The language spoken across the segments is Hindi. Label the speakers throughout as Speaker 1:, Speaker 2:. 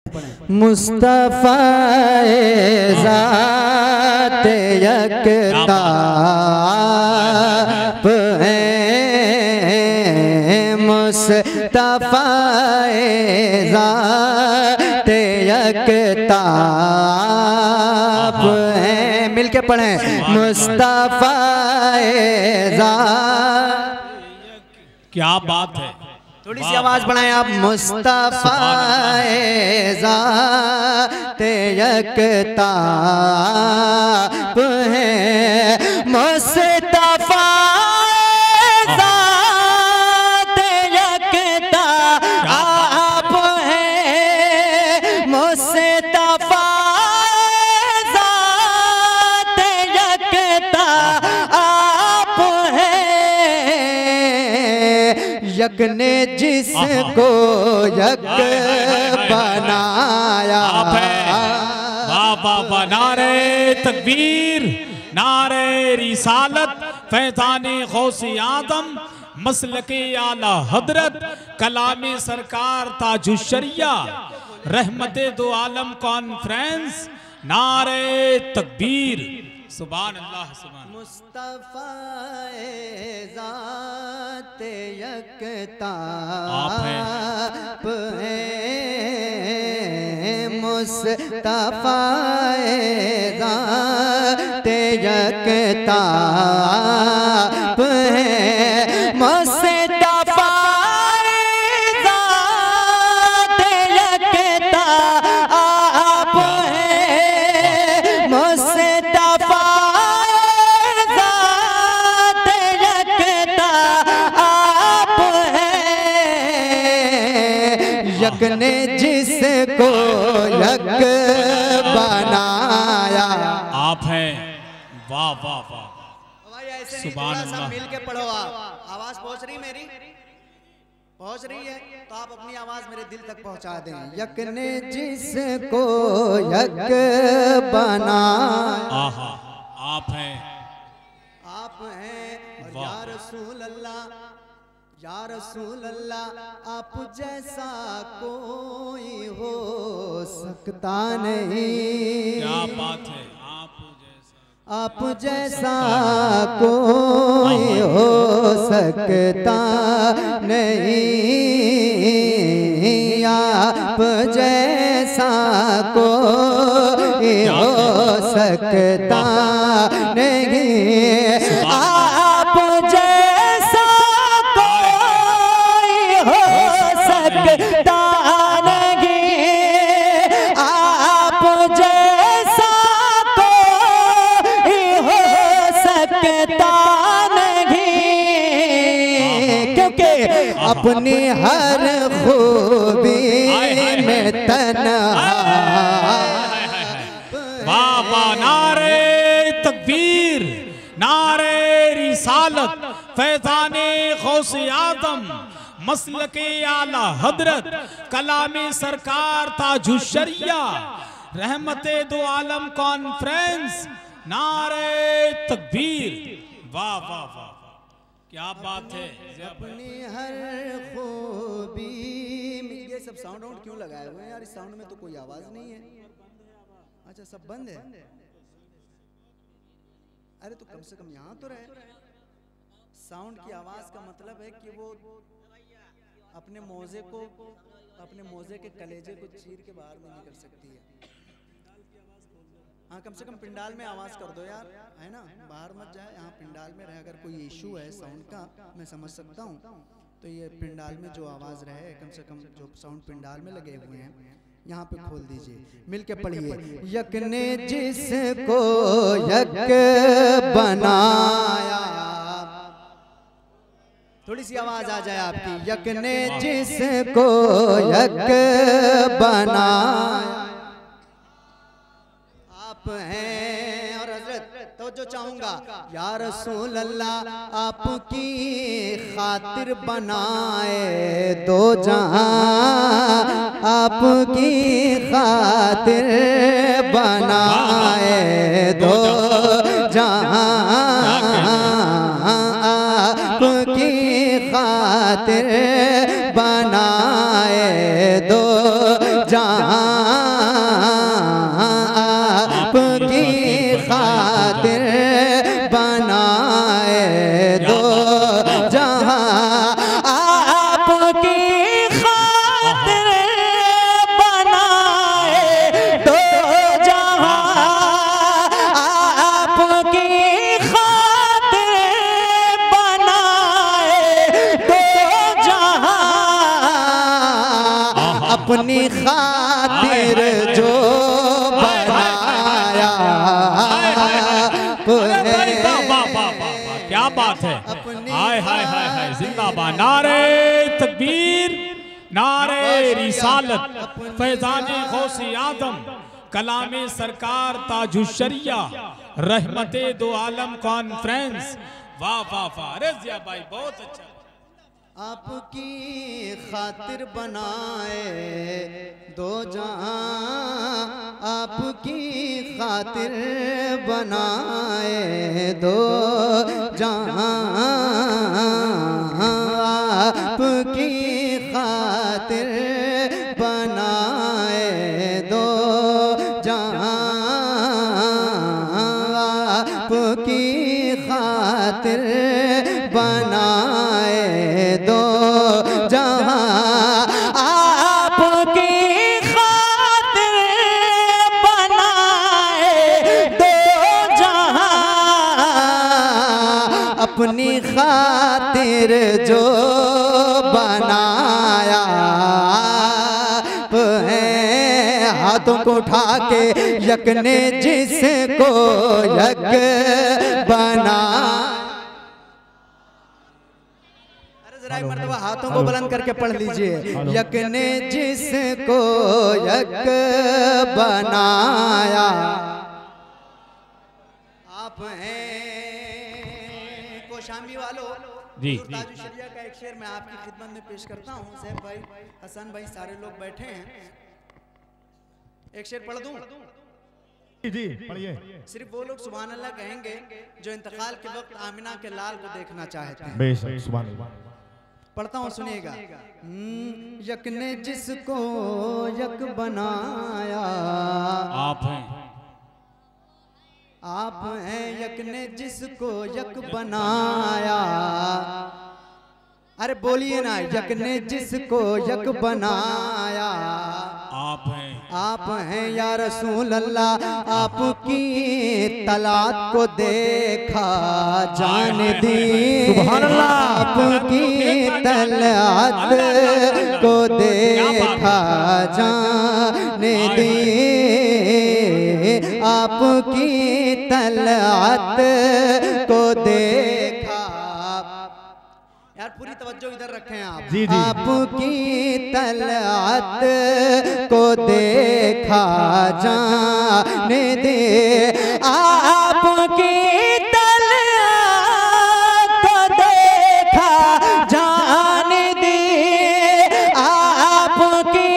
Speaker 1: मुस्तफा ज़ात यकताब है, मुस्तफा ज़ात यकताब है। मिलके पढ़ें, मुस्तफा ज़ात।
Speaker 2: क्या बात है,
Speaker 1: थोड़ी सी आवाज बढ़ाएं आप। मुस्तफा ज़ात यकताब है, मुस्तफा ज़ात यकताब है, मुस्तफा ज़ात यकताब है। यक ने जिसको यक बनाया।
Speaker 2: वाह, नारे तकबीर, नारे रिसालत, फैज़ाने गौसे आज़म, मसलके आला हजरत, कलामे सरकार ताजुश्शरिया, रहमते दो आलम कॉन्फ्रेंस, नारे तकबीर। सुभान अल्लाह, सुभान।
Speaker 1: मुस्तफा ज़ात यकताब है, मुस्तफा ज़ात यकताब है, मुस्तफा ज़ात यकताब है, मुस्तफा ज़ात यकताब है। यक ने जिसको यक बनाया
Speaker 2: आप हैं। वाह वाह वाह,
Speaker 1: सुभान अल्लाह। मिल के पढ़ो आप। आवाज पहुंच रही, मेरी पहुंच रही है तो आप अपनी आवाज मेरे दिल तक पहुंचा दें। यक ने जिसको यक बनाया,
Speaker 2: आप हैं,
Speaker 1: आप हैं। या रसूल अल्लाह, या रसूल अल्लाह, आप जैसा कोई हो सकता नहीं।
Speaker 2: क्या बात है,
Speaker 1: आप जैसा कोई हो सकता नहीं, आप जैसा कोई हो सकता नहीं, आप जैसा कोई हो सकता नहीं, आप जैसा कोई हो सकता नहीं, क्योंकि अपनी हर खूबी में तन्हा।
Speaker 2: बाबा, नारे तकबीर, नारे रिसालत, फैज़ाने गौसे आज़म, मसलके आला हजरत, कलामे सरकार ताजुश्शरिया, रहमते दो आलम कॉन्फ्रेंस, नारे तकबीर। वाह वाह वाह, क्या बात है।
Speaker 1: अपनी हर खूबी में ये सब साउंड आउट क्यों लगाए हुए हैं यार? इस साउंड में तो कोई आवाज नहीं है। अच्छा, सब बंद है। अरे तो कम से कम यहाँ तो रहे। साउंड की आवाज का मतलब है कि वो अपने मोजे को, अपने मोजे के कलेजे को चीर के बाहर में निकल सकती है। हाँ, कम से कम पिंडाल में आवाज कर दो यार, है ना? बाहर मत जाए, यहाँ पिंडाल में रहे। अगर कोई इशू है साउंड का, मैं समझ सकता हूँ, तो ये पिंडाल में जो आवाज रहे, कम से कम जो साउंड पिंडाल में लगे हुए हैं यहाँ पे खोल दीजिए। मिलके पढ़िए। यक ने जिसको यक बनाया, थोड़ी सी आवाज आ जाए आपकी। यक ने जिसको यक बनाया, आप हैं। और हजरत तो जो चाहूंगा, या रसूल अल्लाह, आपकी खातिर बनाए दो जहां, आपकी खातिर बनाए दो जहां, आपकी खातिर बनाए दो जहां। अपनी खातिर जो बनाया।
Speaker 2: क्या बात है, हाय हाय हाय हाय, जिंदाबाद। नारे तकबीर, नारे रिसालत, फैजाने गौसे आदम, कलामे सरकार ताजुशरिया, रहमते दो आलम कॉन्फ्रेंस। वाह वाह वाह, अरे जिया भाई बहुत अच्छा।
Speaker 1: आपकी खातिर बनाए दो जहां, आपकी खातिर बनाए दो जहां, आपकी खातिर बनाए दो जहां, आपकी खातिर बनाए दो जहां, आपकी खातिर बनाए दो जहां, अपनी खातिर जो बनाया है। हाथों को उठा के यक ने जिसको यक बना। एक मरतबा हाथों को बुलंद करके पढ़ लीजिए। यक ने जिसको यक बनाया, आप हैं कोशाम्बी वालों।
Speaker 2: जी
Speaker 1: ताजुशरिया का एक शेर मैं आपकी खिदमत में पेश करता हूँ। सैफ भाई, हसन भाई, सारे लोग बैठे हैं, एक शेर पढ़ दूं?
Speaker 3: जी पढ़िए।
Speaker 1: सिर्फ वो लोग सुभान अल्लाह कहेंगे जो इंतकाल के वक्त आमिना के लाल को देखना चाहते हैं।
Speaker 3: बेशक, सुभान अल्लाह।
Speaker 1: पढ़ता हूँ, सुनिएगा। यक ने जिसको यक बनाया,
Speaker 2: आप हैं,
Speaker 1: आप हैं यक ने जिसको यक बनाया। अरे बोलिए ना, यक ने जिसको यक बनाया।
Speaker 2: आप हैं,
Speaker 1: आप हैं या रसूल अल्लाह, आपकी तलात को देखा जान दी।
Speaker 3: सुभान अल्लाह।
Speaker 1: आपकी तलात को देखा जान दी, आपकी तलात को देखा। यार पूरी तवज्जो इधर रखें आप।
Speaker 3: जी जी।
Speaker 1: आपकी तलात को देखा जाने दे, आपकी तलात को देखा जाने दे, आपकी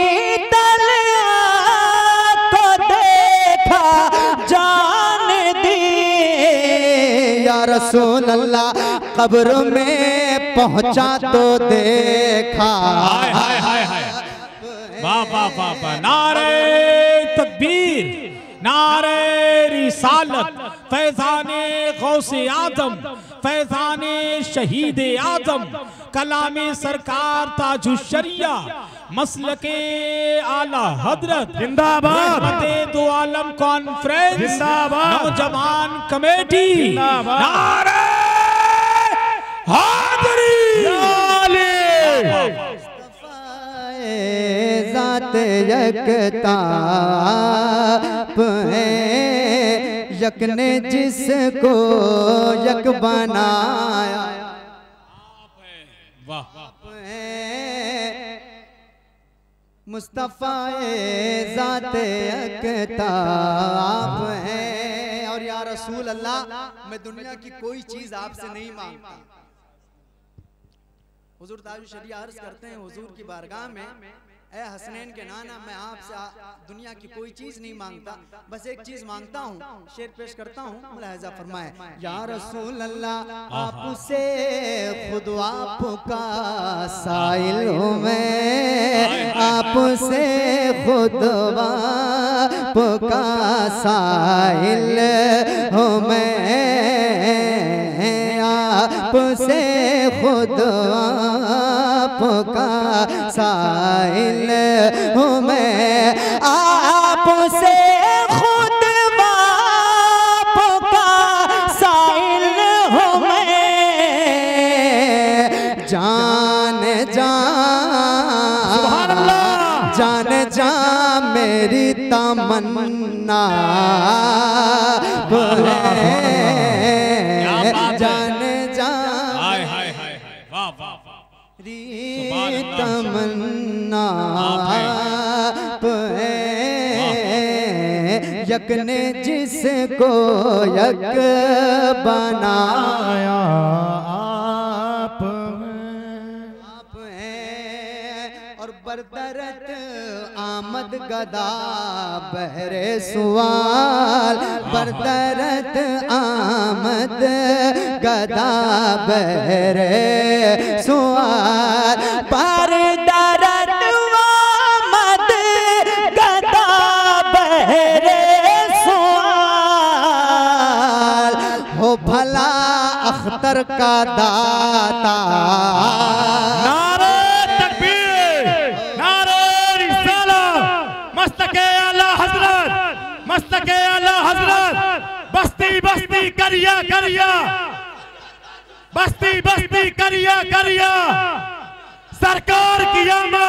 Speaker 1: तलात को देखा जाने दे। या रसूल अल्लाह कब्र में पहुंचा तो देखा।
Speaker 2: हाय हाय हाय हाय, वाह वाह वाह वाह। नारे तकबीर, नारे रिसालत, फैजाने गौसे आदम, फैजाने शहीद आदम, कलामे सरकार ताजुशरिया, मसलके आला हजरत
Speaker 3: जिंदाबाद।
Speaker 2: रहमते दो आलम कॉन्फ्रेंस
Speaker 3: जिंदाबाद।
Speaker 2: नौजवान कमेटी
Speaker 3: जिंदाबाद।
Speaker 2: नारे हाज़री।
Speaker 1: ज़ात यकताप है, यक ने जिसको यक बनाया।
Speaker 2: वाह,
Speaker 1: मुस्तफ़ा ज़ात यकताप है। और या रसूल अल्लाह, मैं दुनिया की कोई चीज़ आपसे नहीं मांगता। हुजूर ताजुशरिया अर्ज करते हैं हुजूर की बारगाह में, ए हसनैन के नाना, मैं आपसे दुनिया की कोई चीज नहीं मांगता, बस एक चीज मांगता हूँ। शेर पेश करता हूँ, मुलाहिजा फरमाए। या रसूल अल्लाह, आपसे खुद आपका साइल हूँ मैं, आपसे खुद आपका साइल हूँ मैं, आपसे खुद आपका साइल हूँ मैं, आपसे खुद आपका साइल हूँ मैं। जान जान जान मेरी तमन्ना जाने जा
Speaker 2: हाय हाय हाय वाह वाह वाह
Speaker 1: तमन्ना यक ने जिसको यक बनाया आप हैं और बरदरत आमद गदा बहरे सुवाल बरदरत आमद गदा बहरे सुवाल बरदरत आमद गदा बहरे सुवाल हो भला अख्तर का दाता
Speaker 3: मस्तके आला हजरत बस्ती बस्ती करिया करिया बस्ती बस्ती करिया करिया सरकार की आमद